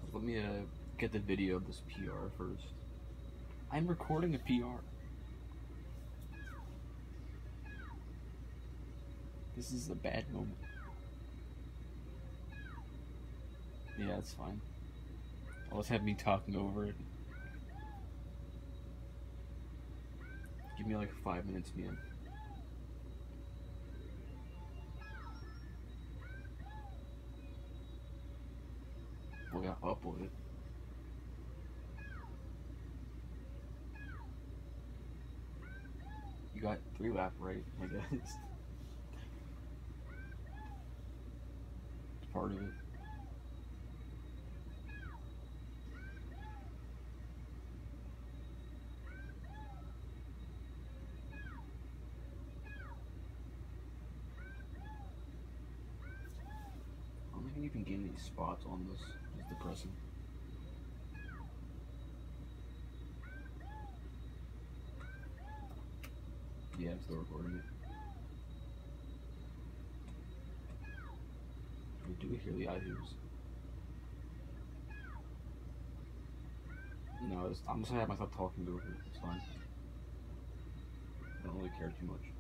Let me get the video of this PR first. I'm recording a PR. This is a bad moment. Yeah, it's fine. I'll just have me talking over it. Give me like 5 minutes, man. We got upload it. You got 3 lap right, I guess. It's part of it. I don't think I even gain any spots on this. It's depressing. Yeah, I'm still recording it. Do we hear the IVs? No, I'm just gonna have myself talking to it. It's fine. I don't really care too much.